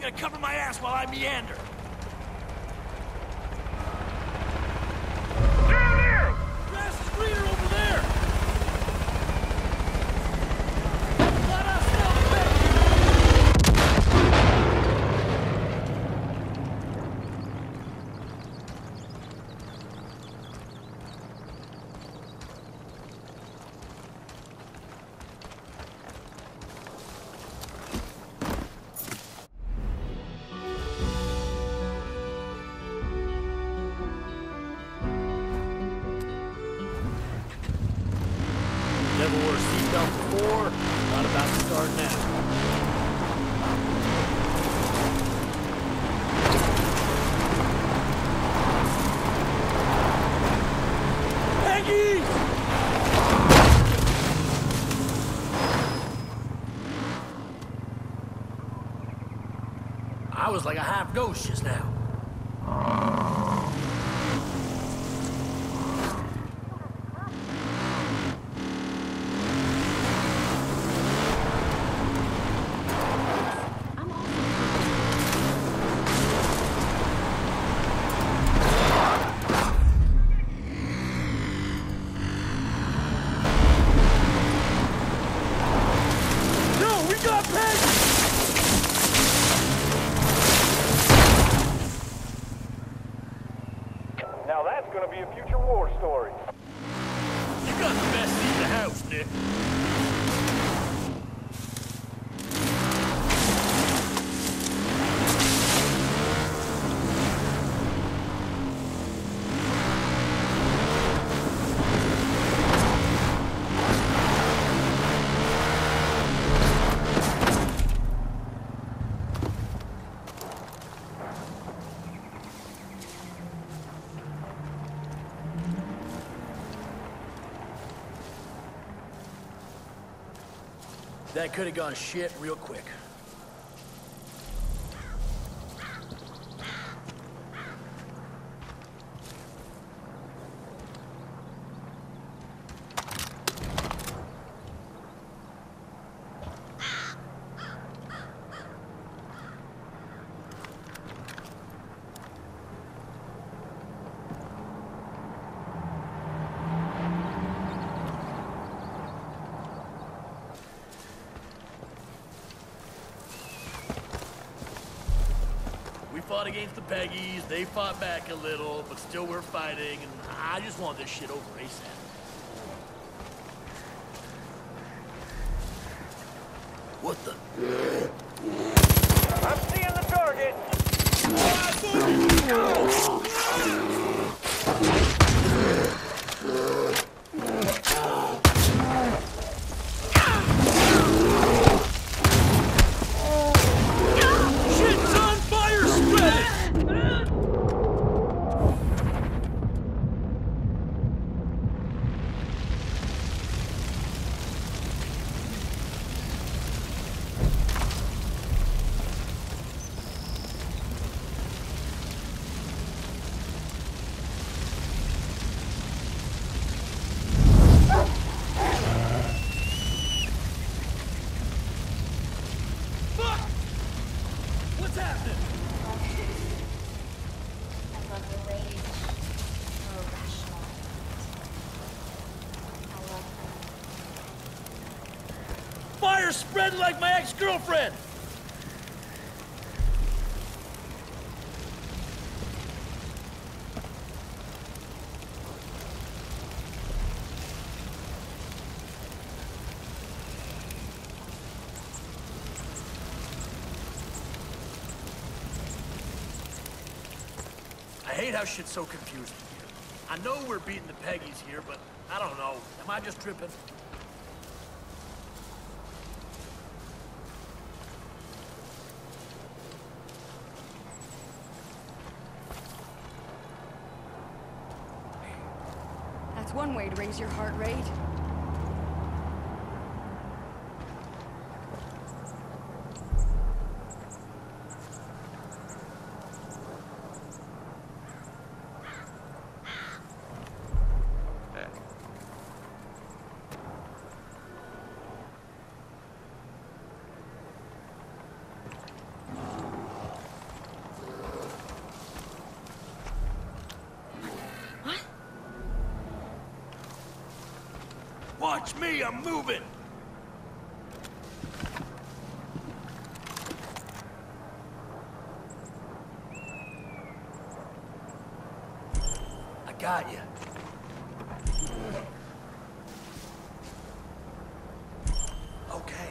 gonna cover my ass while I meander. Down here! Grass is greener over there! Let us know, Never wore a seatbelt before, not about to start now. Peggy! I was like a half ghost just now. Now that's gonna be a future war story. You got the best seat in the house, Nick. That could have gone shit real quick. We fought against the Peggies, they fought back a little, but still we're fighting, and I just want this shit over ASAP. What the? I'm seeing the target! Shit's on fire, spread it! Fuck! What's happening? I love the rage. You're irrational. I love her. Fire spread like my ex-girlfriend! I hate how shit's so confusing here. I know we're beating the Peggies here, but I don't know. Am I just tripping? That's one way to raise your heart rate. Watch me, I'm moving! I got you. Okay.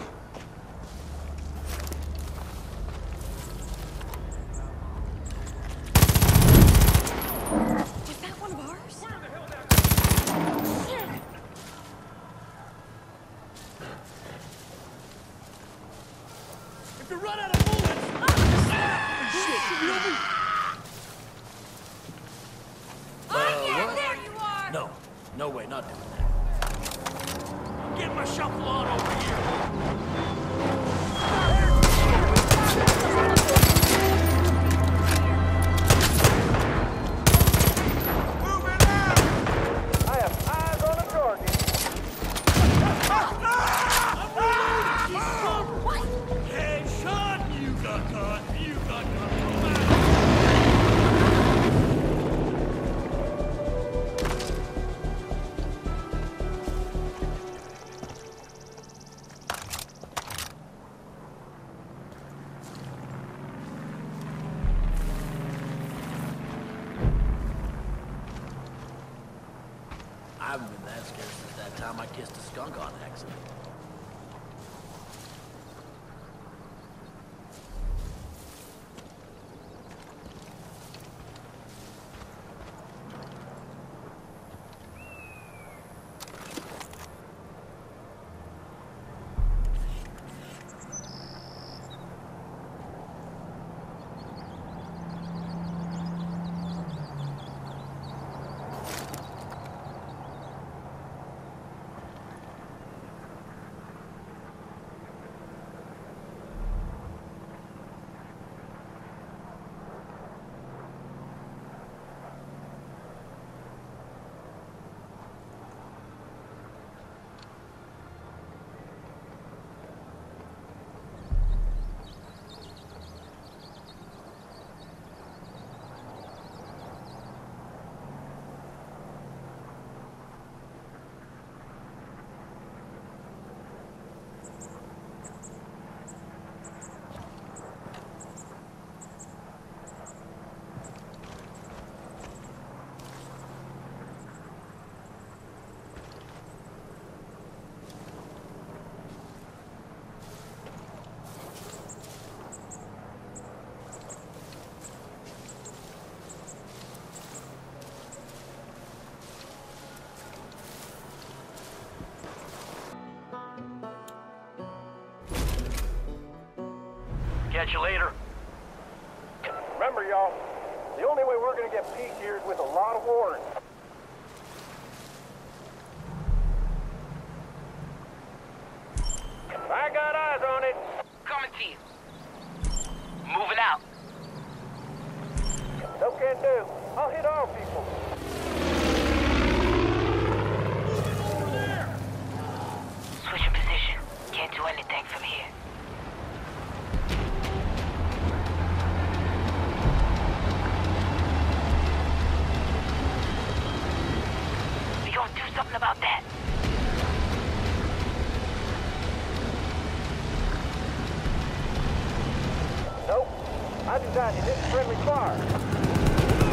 Was that one of ours? If you run out of bullets... Shit, Yeah, there you are! No, no way, not doing that. I'm getting my shuffle on over here. I have eyes on a target. Headshot! You got caught! You got caught! Go back. I haven't been that scared since that time I kissed a skunk on accident. Catch you later. Remember, y'all, the only way we're gonna get peace here is with a lot of warning. I got eyes on it. Coming to you. Moving out. No can do. I'll hit all people. Switching position. Can't do anything from here. We gonna do something about that. Nope. I designed it. This is friendly fire.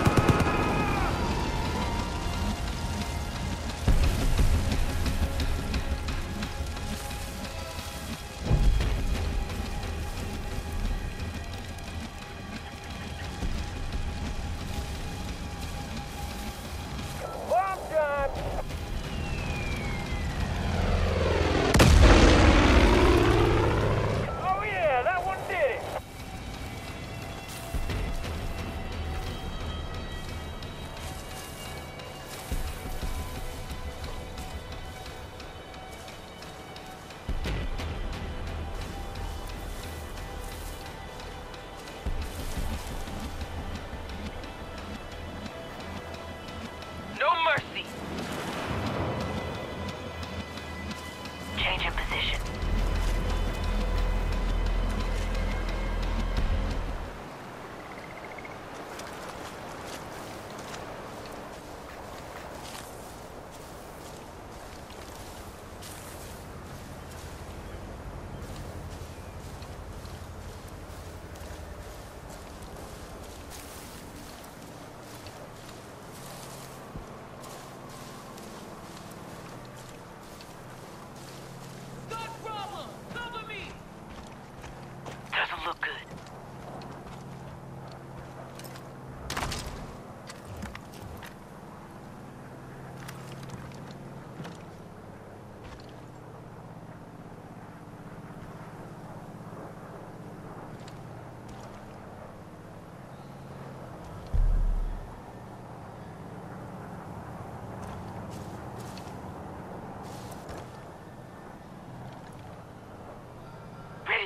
Bomb time! Oh yeah, that one did it! No mercy. Changing position.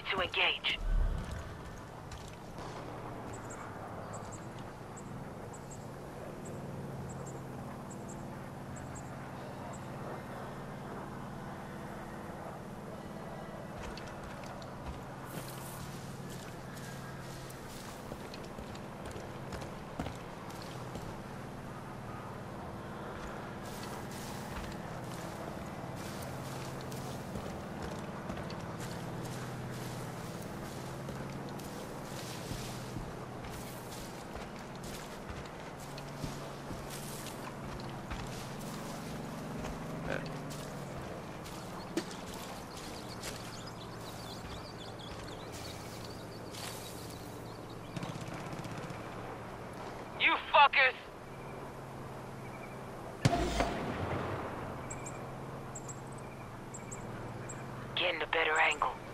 to engage. You fuckers! Getting a better angle.